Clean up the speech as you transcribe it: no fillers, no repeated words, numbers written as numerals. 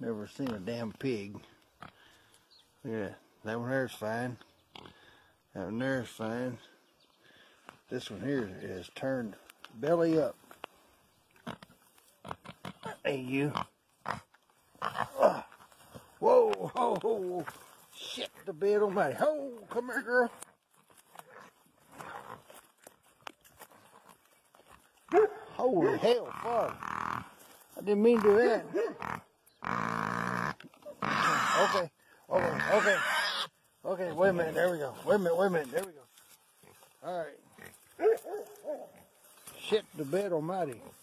Never seen a damn pig. Yeah, that one there's fine. That one there's fine. This one here is turned belly up. Hey, you. Whoa, ho, ho. Shit, the bed almighty. Ho, come here, girl. Holy hell, fuck. I didn't mean to do that. Okay, wait a minute, there we go. Wait a minute, there we go. Alright. Shit, the bed almighty.